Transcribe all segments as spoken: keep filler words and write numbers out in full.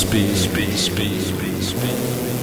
speed, speed, speed, speed, speed.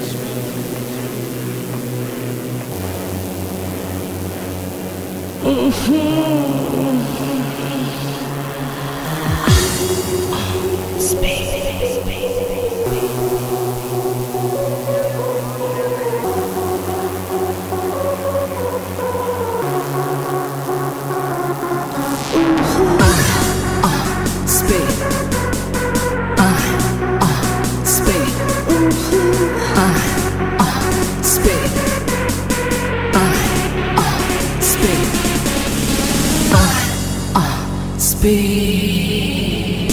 Speed.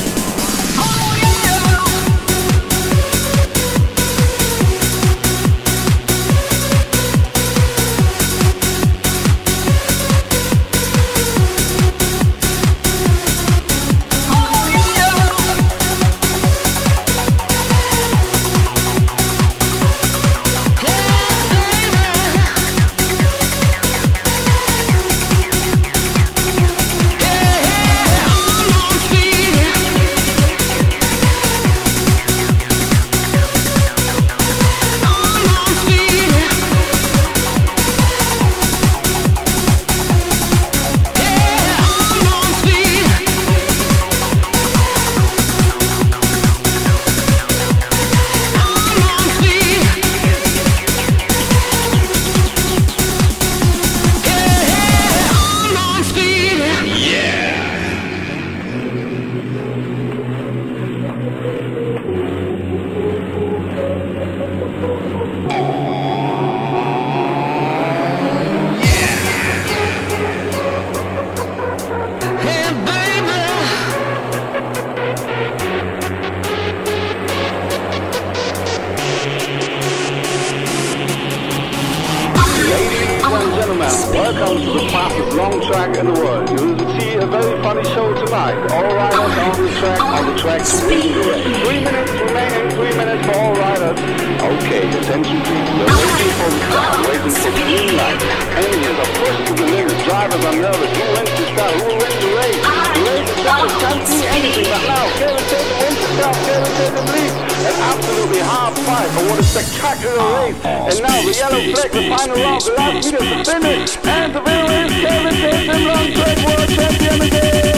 Welcome to the fastest long track in the world. You will see a very funny show tonight. All riders on the track, on the track to win the race. Three minutes remaining, three minutes for all riders. Okay, attention please. We're waiting for the start, waiting for the green light. Engineers are pushed to the limit. Drivers are nervous. Who wins the start? Who will win the race? The race itself can't see anything, but now Kevin Tatum wins the start. Kevin Tatum leads. An absolutely hard fight for what a spectacular race. And now the yellow flag, the final round, the last meters to finish. And the winner is Kevin Tatum, long track world champion again.